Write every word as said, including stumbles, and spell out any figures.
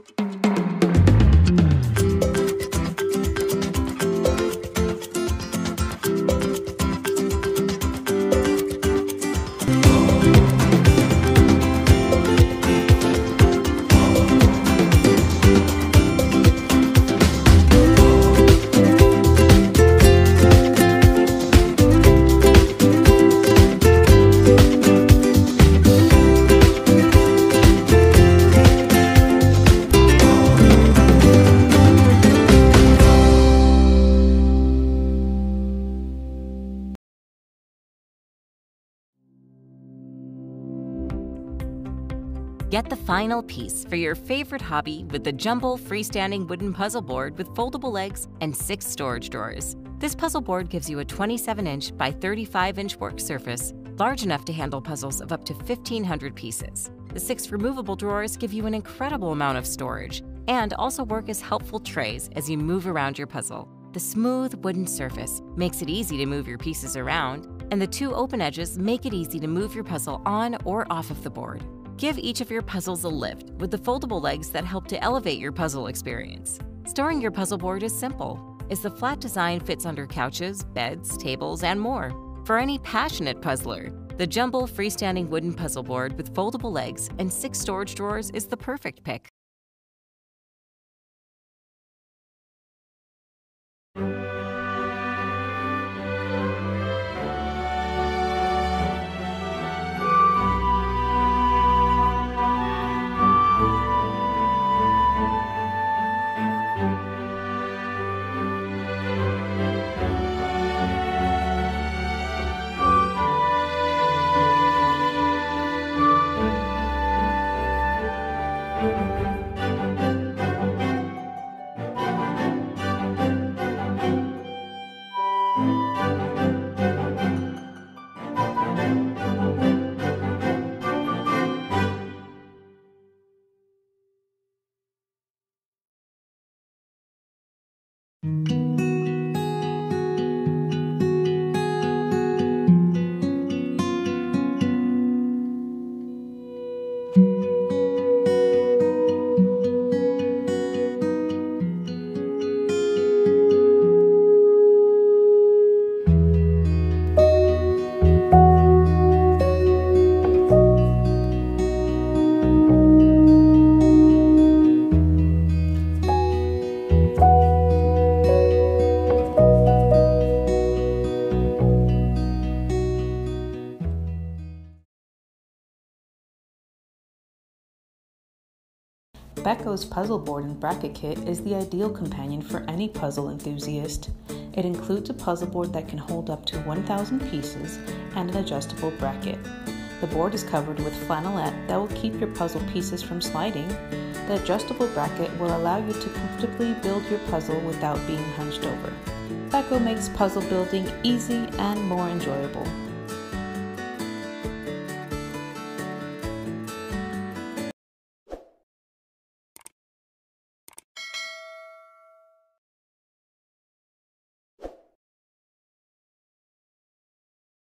Get the final piece for your favorite hobby with the Jumbl freestanding wooden puzzle board with foldable legs and six storage drawers. This puzzle board gives you a twenty-seven inch by thirty-five inch work surface, large enough to handle puzzles of up to fifteen hundred pieces. The six removable drawers give you an incredible amount of storage and also work as helpful trays as you move around your puzzle. The smooth wooden surface makes it easy to move your pieces around, and the two open edges make it easy to move your puzzle on or off of the board. Give each of your puzzles a lift with the foldable legs that help to elevate your puzzle experience. Storing your puzzle board is simple, as the flat design fits under couches, beds, tables, and more. For any passionate puzzler, the Jumbl freestanding wooden puzzle board with foldable legs and six storage drawers is the perfect pick. Becko's puzzle board and bracket kit is the ideal companion for any puzzle enthusiast. It includes a puzzle board that can hold up to one thousand pieces and an adjustable bracket. The board is covered with flannelette that will keep your puzzle pieces from sliding. The adjustable bracket will allow you to comfortably build your puzzle without being hunched over. Becko makes puzzle building easy and more enjoyable.